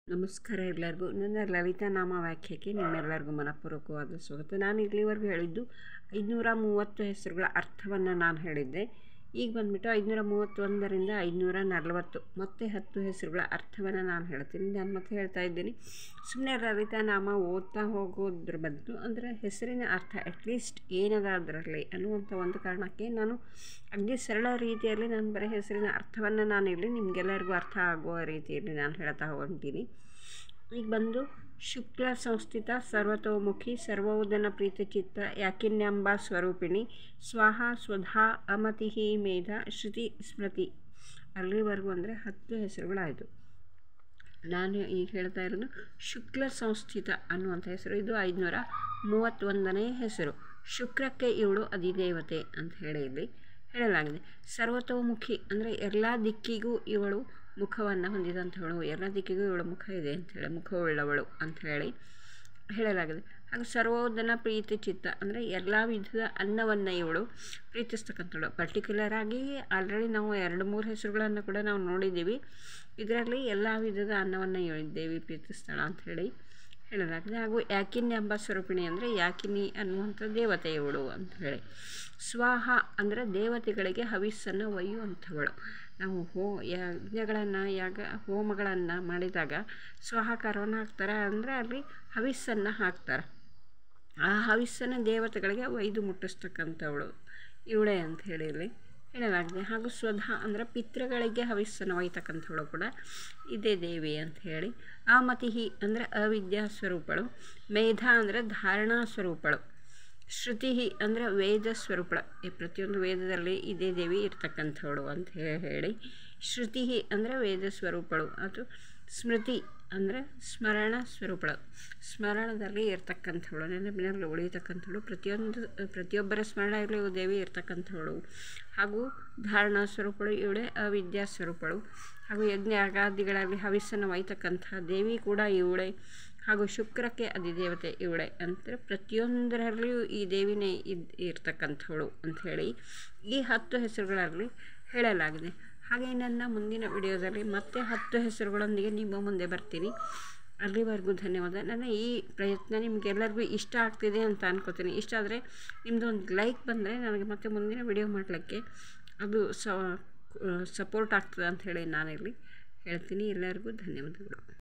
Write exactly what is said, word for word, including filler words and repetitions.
ನಮಸ್ಕಾರ ಎಲ್ಲರಿಗೂ. ನನ್ನ ಲಲಿತಾ ನಾಮ ವ್ಯಾಖ್ಯೆಗೆ ನಿಮ್ಮೆಲ್ಲರಿಗೂ ಮನಪೂರ್ವಕವಾದ ಸ್ವಾಗತ. ನಾನು ಇಲ್ಲಿವರೆಗೂ ಹೇಳಿದ್ದು ಐದುನೂರ ಮೂವತ್ತು ಹೆಸರುಗಳ ಅರ್ಥವನ್ನು ನಾನು ಹೇಳಿದ್ದೆ. ಈಗ ಬಂದುಬಿಟ್ಟು ಐದುನೂರ ಮೂವತ್ತೊಂದರಿಂದ ಐದುನೂರ ನಲವತ್ತು ಮತ್ತೆ ಹತ್ತು ಹೆಸರುಗಳ ಅರ್ಥವನ್ನು ನಾನು ಹೇಳ್ತೀನಿ. ನಾನು ಮತ್ತೆ ಹೇಳ್ತಾ ಇದ್ದೀನಿ, ಸುಮ್ಮನೆ ಲಲಿತಾ ನಾಮ ಓದ್ತಾ ಹೋಗೋದ್ರ ಬದಲು ಅಂದರೆ ಹೆಸರಿನ ಅರ್ಥ ಅಟ್ಲೀಸ್ಟ್ ಏನದ ಅದರಲ್ಲಿ ಅನ್ನುವಂಥ ಒಂದು ಕಾರಣಕ್ಕೆ ನಾನು ಅಗದಿ ಸರಳ ರೀತಿಯಲ್ಲಿ ನಾನು ಬರೀ ಹೆಸರಿನ ಅರ್ಥವನ್ನು ನಾನು ಇಲ್ಲಿ ನಿಮಗೆಲ್ಲರಿಗೂ ಅರ್ಥ ಆಗುವ ರೀತಿಯಲ್ಲಿ ನಾನು ಹೇಳ್ತಾ ಹೊಂಟೀನಿ. ಈಗ ಬಂದು ಶುಕ್ಲ ಸಂಸ್ಥಿತ ಸರ್ವತೋಮುಖಿ ಸರ್ವೋದನ ಪ್ರೀತಚಿತ್ತ ಯಾಕಿನ್ಯಂಬ ಸ್ವರೂಪಿಣಿ ಸ್ವಾಹ ಸ್ವಧಾ ಅಮತಿ ಮೇಧ ಶ್ರುತಿ ಸ್ಮೃತಿ ಅಲ್ಲಿವರೆಗೂ ಅಂದರೆ ಹತ್ತು ಹೆಸರುಗಳಾಯಿತು. ನಾನು ಈಗ ಹೇಳ್ತಾ ಇರೋದು ಶುಕ್ಲ ಸಂಸ್ಥಿತ ಅನ್ನುವಂಥ ಹೆಸರು. ಇದು ಐದುನೂರ ಮೂವತ್ತೊಂದನೇ ಹೆಸರು. ಶುಕ್ರಕ್ಕೆ ಇವಳು ಅಧಿದೇವತೆ ಅಂತ ಹೇಳಿ ಇಲ್ಲಿ ಹೇಳಲಾಗಿದೆ. ಸರ್ವತೋಮುಖಿ ಅಂದರೆ ಎಲ್ಲ ದಿಕ್ಕಿಗೂ ಇವಳು ಮುಖವನ್ನು ಹೊಂದಿದಂಥವಳು, ಎಲ್ಲ ದಿಕ್ಕಿಗೂ ಇವಳು ಮುಖ ಇದೆ ಅಂಥೇಳಿ, ಮುಖವುಳ್ಳವಳು ಅಂಥೇಳಿ ಹೇಳಲಾಗಿದೆ. ಹಾಗೂ ಸರ್ವೋದನ ಪ್ರೀತಿ ಚಿತ್ತ ಅಂದರೆ ಎಲ್ಲ ವಿಧದ ಅನ್ನವನ್ನು ಇವಳು ಪ್ರೀತಿಸ್ತಕ್ಕಂಥವಳು. ಪರ್ಟಿಕ್ಯುಲರ್ ಆಗಿ ಆಲ್ರೆಡಿ ನಾವು ಎರಡು ಮೂರು ಹೆಸರುಗಳನ್ನು ಕೂಡ ನಾವು ನೋಡಿದ್ದೀವಿ. ಇದರಲ್ಲಿ ಎಲ್ಲ ವಿಧದ ಅನ್ನವನ್ನು ಇವಳು ದೇವಿ ಪ್ರೀತಿಸ್ತಾಳ ಅಂಥೇಳಿ ಹೇಳಲಾಗಿದೆ. ಹಾಗೂ ಯಾಕಿನಿ ಎಂಬ ಸ್ವರೂಪಿಣಿ ಅಂದರೆ ಯಾಕಿನಿ ಅನ್ನುವಂಥ ದೇವತೆ ಇವಳು ಅಂಥೇಳಿ. ಸ್ವಾಹ ಅಂದರೆ ದೇವತೆಗಳಿಗೆ ಹವಿಸ್ಸನ್ನು ಒಯ್ಯುವಂಥವಳು. ನಾವು ಹೋ ಯಜ್ಞಗಳನ್ನು ಯಾಗ ಹೋಮಗಳನ್ನು ಮಾಡಿದಾಗ ಸ್ವಾಹಾಕಾರವನ್ನು ಹಾಕ್ತಾರೆ ಅಂದರೆ ಅಲ್ಲಿ ಹವಿಸ್ಸನ್ನು ಹಾಕ್ತಾರೆ. ಆ ಹವಿಸ್ಸನ್ನು ದೇವತೆಗಳಿಗೆ ಒಯ್ದು ಮುಟ್ಟಿಸ್ತಕ್ಕಂಥವಳು ಇವಳೇ ಅಂತ ಹೇಳಿ ಇಲ್ಲಿ ಹೇಳಲಾಗಿದೆ. ಹಾಗೂ ಸ್ವಧಾ ಅಂದರೆ ಪಿತೃಗಳಿಗೆ ಹವಿಸ್ಸನ್ನು ಒಯ್ತಕ್ಕಂಥವಳು ಕೂಡ ಇದೇ ದೇವಿ ಅಂತ ಹೇಳಿ. ಅಮತಿಹಿ ಅಂದರೆ ಅವಿದ್ಯಾ ಸ್ವರೂಪಳು. ಮೇಧ ಅಂದರೆ ಧಾರಣಾ ಸ್ವರೂಪಳು. ಶ್ರುತಿ ಅಂದರೆ ವೇದ ಸ್ವರೂಪಳು. ಈ ಪ್ರತಿಯೊಂದು ವೇದದಲ್ಲಿ ಇದೇ ದೇವಿ ಇರ್ತಕ್ಕಂಥವಳು ಅಂತ ಹೇಳಿ. ಶ್ರುತಿ ಅಂದರೆ ವೇದ ಸ್ವರೂಪಳು. ಅದು ಸ್ಮೃತಿ ಅಂದರೆ ಸ್ಮರಣ ಸ್ವರೂಪಳು. ಸ್ಮರಣದಲ್ಲಿ ಇರ್ತಕ್ಕಂಥವಳು, ನೆನಪಿನಲ್ಲಿ ಉಳಿಯತಕ್ಕಂಥವಳು. ಪ್ರತಿಯೊಂದು ಪ್ರತಿಯೊಬ್ಬರ ಸ್ಮರಣೆಯಲ್ಲಿ ದೇವಿ ಇರ್ತಕ್ಕಂಥವಳು. ಹಾಗೂ ಧಾರಣಾ ಸ್ವರೂಪಳು ಇವಳೇ. ಅವಿದ್ಯಾ ಸ್ವರೂಪಳು. ಹಾಗೂ ಯಜ್ಞ ಯಾಗಾದಿಗಳಲ್ಲಿ ಹವಿಸ್ಸನ್ನು ಒಯ್ತಕ್ಕಂಥ ದೇವಿ ಕೂಡ ಇವಳೇ. ಹಾಗೂ ಶುಕ್ರಕ್ಕೆ ಅಧಿದೇವತೆ ಇವಳೇ ಅಂತ ಪ್ರತಿಯೊಂದರಲ್ಲಿಯೂ ಈ ದೇವಿನೇ ಇದ್ ಇರ್ತಕ್ಕಂಥವಳು ಅಂಥೇಳಿ ಈ ಹತ್ತು ಹೆಸರುಗಳಲ್ಲಿ ಹೇಳಲಾಗಿದೆ. ಹಾಗೆ ನನ್ನ ಮುಂದಿನ ವಿಡಿಯೋದಲ್ಲಿ ಮತ್ತೆ ಹತ್ತು ಹೆಸರುಗಳೊಂದಿಗೆ ನಿಮ್ಮ ಮುಂದೆ ಬರ್ತೀನಿ. ಅಲ್ಲಿವರೆಗೂ ಧನ್ಯವಾದ. ನನ್ನ ಈ ಪ್ರಯತ್ನ ನಿಮಗೆಲ್ಲರಿಗೂ ಇಷ್ಟ ಆಗ್ತಿದೆ ಅಂತ ಅನ್ಕೋತೀನಿ. ಇಷ್ಟ ಆದರೆ ನಿಮ್ಮದು ಒಂದು ಲೈಕ್ ಬಂದರೆ ನನಗೆ ಮತ್ತೆ ಮುಂದಿನ ವಿಡಿಯೋ ಮಾಡಲಿಕ್ಕೆ ಅದು ಸಪೋರ್ಟ್ ಆಗ್ತದೆ ಅಂಥೇಳಿ ನಾನಿಲ್ಲಿ ಹೇಳ್ತೀನಿ. ಎಲ್ಲರಿಗೂ ಧನ್ಯವಾದಗಳು.